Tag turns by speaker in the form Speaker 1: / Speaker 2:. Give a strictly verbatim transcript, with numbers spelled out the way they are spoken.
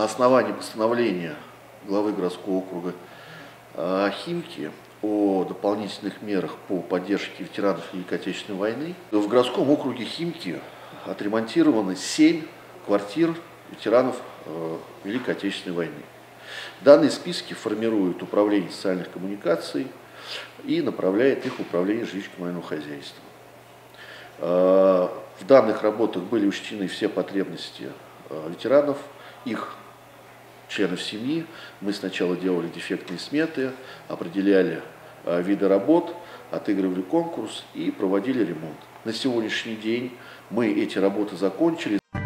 Speaker 1: На основании постановления главы городского округа Химки о дополнительных мерах по поддержке ветеранов Великой Отечественной войны в городском округе Химки отремонтированы семь квартир ветеранов Великой Отечественной войны. Данные списки формирует Управление социальных коммуникаций и направляет их в Управление жилищно-коммунального хозяйства. В данных работах были учтены все потребности ветеранов, их членов семьи. Мы сначала делали дефектные сметы, определяли виды работ, отыгрывали конкурс и проводили ремонт. На сегодняшний день мы эти работы закончили.